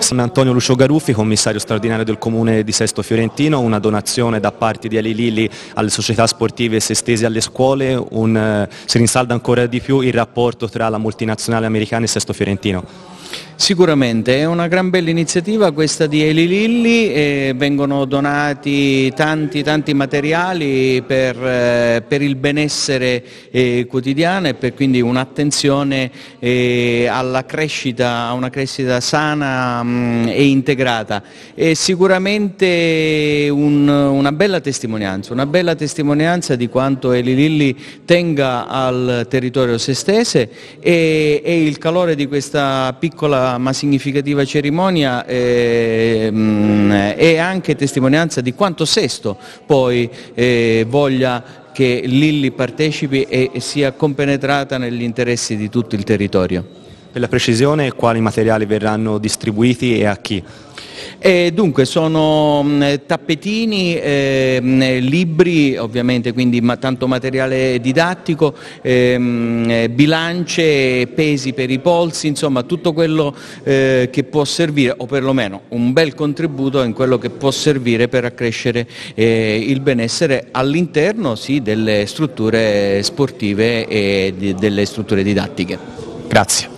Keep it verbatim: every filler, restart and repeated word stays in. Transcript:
Sono Antonio Lucio Garuffi, commissario straordinario del Comune di Sesto Fiorentino, una donazione da parte di Eli Lilly alle società sportive e se stesi alle scuole, un, eh, si rinsalda ancora di più il rapporto tra la multinazionale americana e Sesto Fiorentino. Sicuramente è una gran bella iniziativa questa di Eli Lilly, e vengono donati tanti tanti materiali per, eh, per il benessere eh, quotidiano e per quindi un'attenzione eh, alla crescita, a una crescita sana mh, e integrata. È sicuramente un, una bella testimonianza, una bella testimonianza di quanto Eli Lilly tenga al territorio sestese e, e il calore di questa piccola ma significativa cerimonia eh, mh, è anche testimonianza di quanto Sesto poi eh, voglia che Lilly partecipi e, e sia compenetrata negli interessi di tutto il territorio. Per la precisione, quali materiali verranno distribuiti e a chi? E dunque sono mh, tappetini, eh, mh, libri ovviamente, quindi ma, tanto materiale didattico, eh, mh, bilance, pesi per i polsi, insomma tutto quello eh, che può servire, o perlomeno un bel contributo in quello che può servire per accrescere eh, il benessere all'interno sì, delle strutture sportive e di, delle strutture didattiche. Grazie.